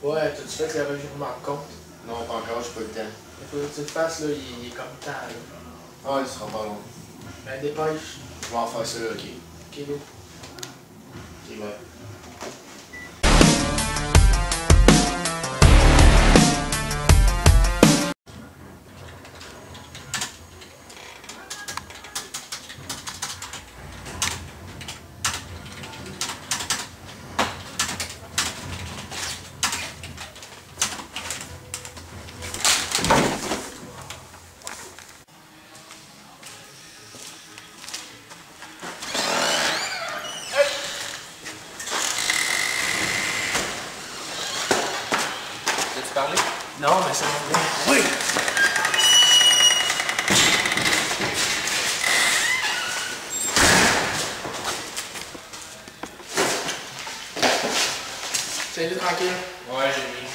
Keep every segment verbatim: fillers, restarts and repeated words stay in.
Ouais, t'as-tu fait le revirement de compte? Non, pas encore, j'ai pas le temps. Il faut que tu le fasses, là, il est comme temps, là. Ah, il sera pas long. Ben, dépêche. Je vais en faire ça, ok. Ok, go. Ok, ouais. Veux-tu parler? Non, mais c'est mon gars. Oui! Tiens-le tranquille. Ouais, j'ai mis.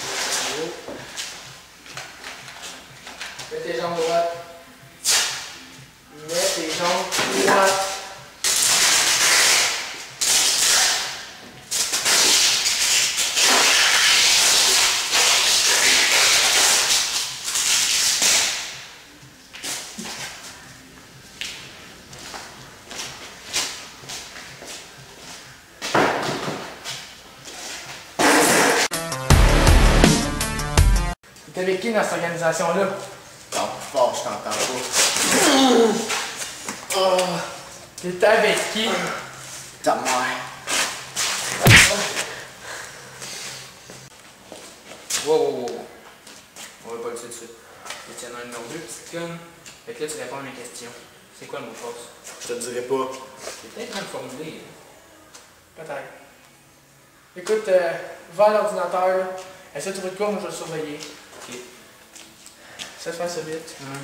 Mets tes jambes droites. Mets tes jambes droites. T'es avec qui dans cette organisation-là? Non, fort, je t'entends pas. Oh. T'es avec qui? Ta mère. Wow, wow, wow. On va pas le tuer tout de suite. Étienne numéro deux, petite conne. Fait que là, tu réponds à mes questions. C'est quoi le mot de passe? Je te dirai pas. C'est peut-être mal formulé. Peut-être. Écoute, euh, va à l'ordinateur, là. Essaie de trouver de quoi, moi je vais le surveiller. Ok. Ça se fait ça vite. Hum.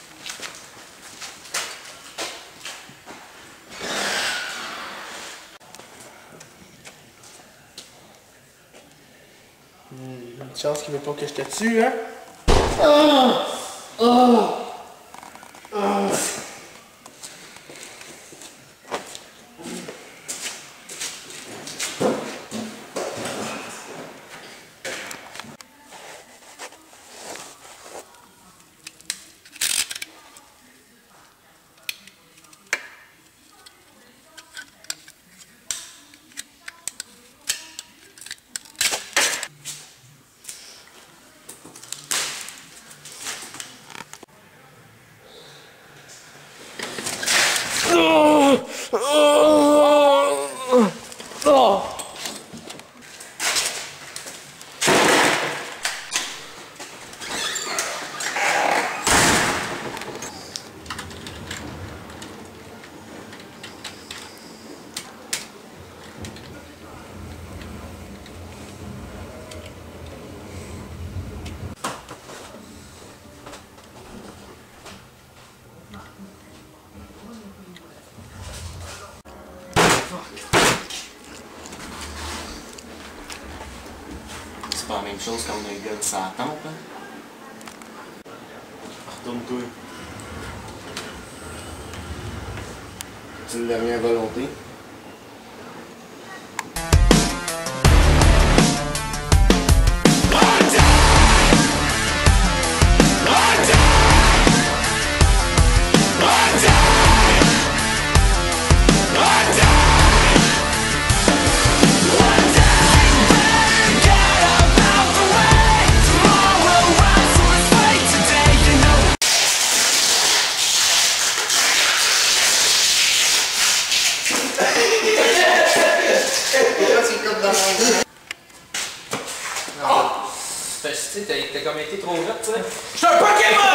Hmm, une chance qu'il veut pas que je te tue, hein? Ah! Ah! Ah! C'est pas la même chose quand on a le gars de sa tempe, hein? Retourne-toi. Tu l'as mis à volonté? Tu sais, t'as comme été trop vite, tu sais. Je suis un Pokémon!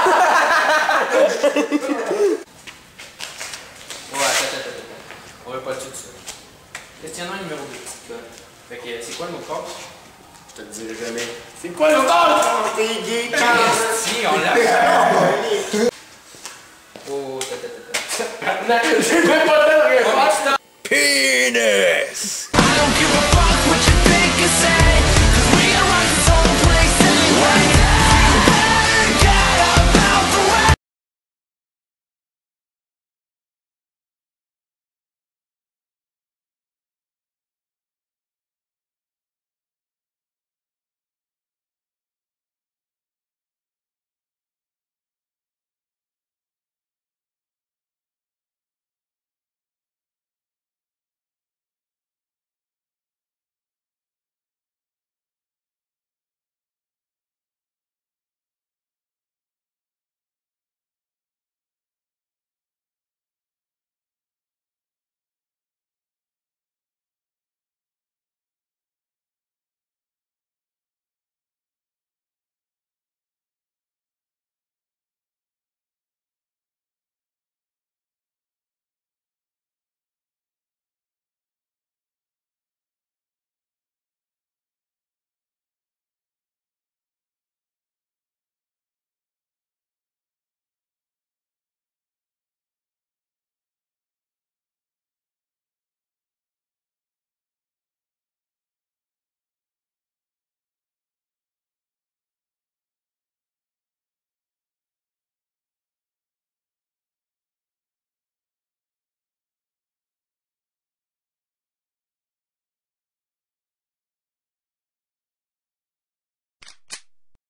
Ouais, attends, attends, attends. On va pas le tuer tout ça. Questionnaire numéro deux, petite conne. Fait que, c'est quoi le mot de passe? Je te le dirai jamais. C'est quoi le temps? T'es gay, Si, on l'a. Oh, attends, attends, attends. Non, j'ai même pas